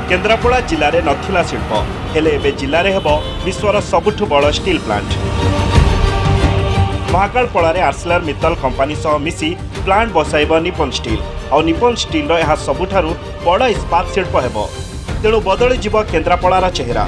केन्द्रापड़ा जिले में नथिला शिल्प हेले एबे जिले में हेबो विश्वर सबुठु बड़ स्टील प्लांट। महाकालपड़ा में आर्सेलर मित्तल कंपनी सह मिसी प्लांट बसाइब निप्पन स्टील और निप्पन स्टील यह सबुठारु बड़ इस्पात शिल्प हेबो। तेणु बदली जीव केन्द्रापड़ार चेहरा।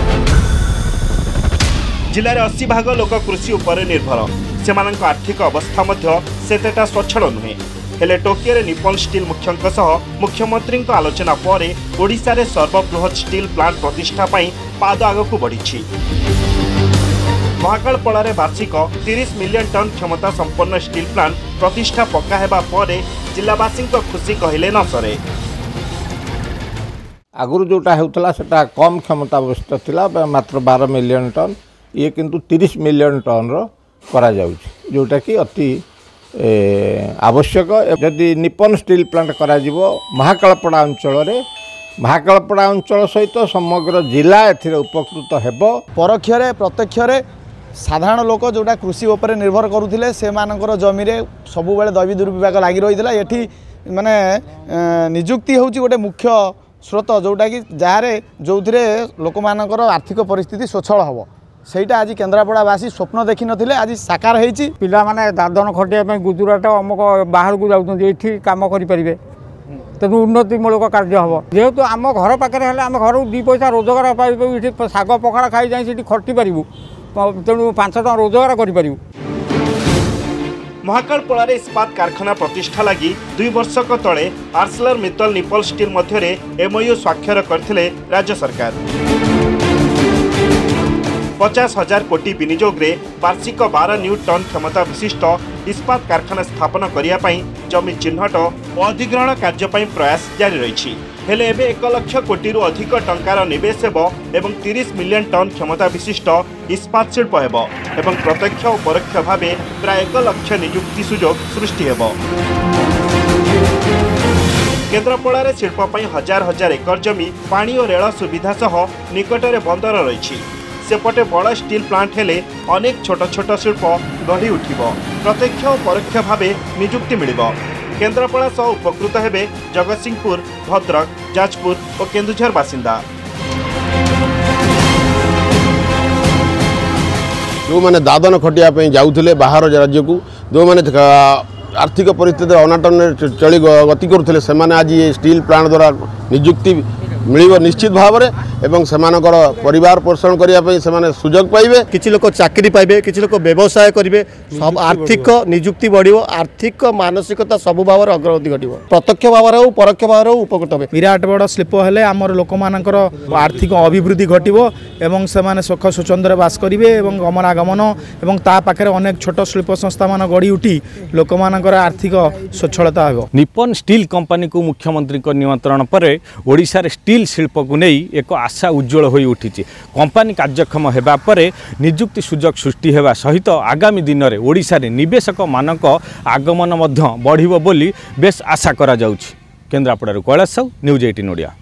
जिले में 80 भाग लोक कृषि उपर निर्भर। सेमानंक आर्थिक अवस्था मध्य सेतेटा स्वच्छल नुहे। हेले टोकियो रे निप्पन स्टील मुख्यंक सह मुख्यमंत्री आलोचना पर ओडिशा रे सर्वबृहत स्टील प्लांट प्रतिष्ठा पई पाद आगकू बढ़ी। महाकालपड़ा में वार्षिक 30 मिलियन टन क्षमता संपन्न स्टील प्लांट प्रतिष्ठा पक्का हेबा परे जिलावासी खुशी कहले न सरे। आगुरी जोटा होता सेटा कम क्षमता अवस्था थिला मात्र 12 मिलियन टन ये किंतु 30 मिलियन टन रो करा जाउछि जोटा कि अति आवश्यक। यदि निप्पन स्टील प्लांट करा जिवो महाकालपड़ा अंचल रे महाकालपड़ा अंचल सहित समग्र जिला एथिरे उपकृत हेबो। परोक्षरे प्रत्यक्षरे साधारण लोक जोटा कृषि उपर निर्भर करुथिले से मानकर जमी रे सबु बेले दैवी दुर्विभाग लागि रहिथिला। एठी माने नियुक्ति होउची गोटे मुख्य स्रोत जोटा कि जहाँ जो लोक मानकर आर्थिक परिस्थिति स्वच्छल हम सहीटा आज केन्द्रापड़ावासी स्वप्न देखी नथिले आज साकार होईची। पिला माने दादन खटिया गुजराट अमुक बाहर को जाउछन एठी काम करि परिबे तेणु उन्नतिमूलक कार्य हम जेहेतु आम घर पाखे आम घर 2 पैसा रोजगार पाइबू ये शाग पखाड़ खाई जाए खटी पारू तेणु 5 टका रोजगार करूँ। महाकालपड़ा रे इस्पात कारखाना प्रतिष्ठा लगी 2 वर्षक तले आर्सेलर मित्तल निप्पन स्टील मध्य एमओयू स्वाक्षर करथिले राज्य सरकार। 50,000 कोटी विनियोग रे वार्षिक 12 न्यू टन क्षमता विशिष्ट इस्पात कारखाना स्थापन करिया पई जमी चिन्हट और अधिग्रहण कार्य पई प्रयास जारी रही। हेले एबे 1 लाख कोटी रु अधिक टंकार निवेश हेबो एवं 30 मिलियन टन क्षमता विशिष्ट इस्पात शिल्प हेबो एवं प्रत्यक्ष और परोक्ष भावे प्राय 1 लाख नियुक्ति सुजोग सृष्टि हेबो। केन्द्रापड़ा रे शिल्प पई हजार हजार एकर जमी पानी और रेल सुविधा सह निकटरे बंदर रही। सेपटे बड़ स्टील प्लांट हेले अनेक छोट छोट शिल्प गढ़ी उठिबो प्रत्यक्ष और परोक्ष भावे नियुक्ति मिलिबो। केन्द्रापड़ा सह उपकृत हेबे जगतसिंहपुर, भद्रक, जाजपुर और केन्दुझर बासिंदा। जो मैंने दादन खटिया जाऊे बाहर राज्य को जो मैंने आर्थिक परिस्थिति अनाटन चली गति करुले से आज ये स्टील प्लांट द्वारा नियुक्ति मिल निश्चित भाव में एवं सेमानकर परिवार पोषण करने से सुजोग पाइबे। किछि लोक चाकरी पाइबे किछि लोक व्यवसाय करिवे सब आर्थिक नियुक्ति बढ़िवो आर्थिक मानसिकता सब भाव में अग्रगति घटिवो प्रत्यक्ष भाव में परोक्ष भाव में उपकृत हे। विराट बड़ शिल्प हेले आमर लोक मानकर आर्थिक अभिवृद्धि घटिवो एवं सेमाने सुख स्वच्छंदरे बास करिवे एवं गमनागमन एवं ता पाखरे अनेक छोट शिल्प संस्था मान गढ़ी उठी लोक मानकर आर्थिक स्वच्छलता हेबो। निप्पन स्टील कंपनी को मुख्यमंत्री को निमंत्रण पर ओडिशा रे स्टील शिल्प को नहीं एक आशा उज्जवल हो उठी। कंपनी कार्यक्षम होगा पर नियुक्ति सुजोग सृष्टि होगा सहित आगामी दिन में ओडिशा रे निवेशक मानक आगमन बढ़िबो बोली बेस आशा करा जाउछि। केन्द्रापड़ा कैलाश साहू, न्यूज 18 ओडिया।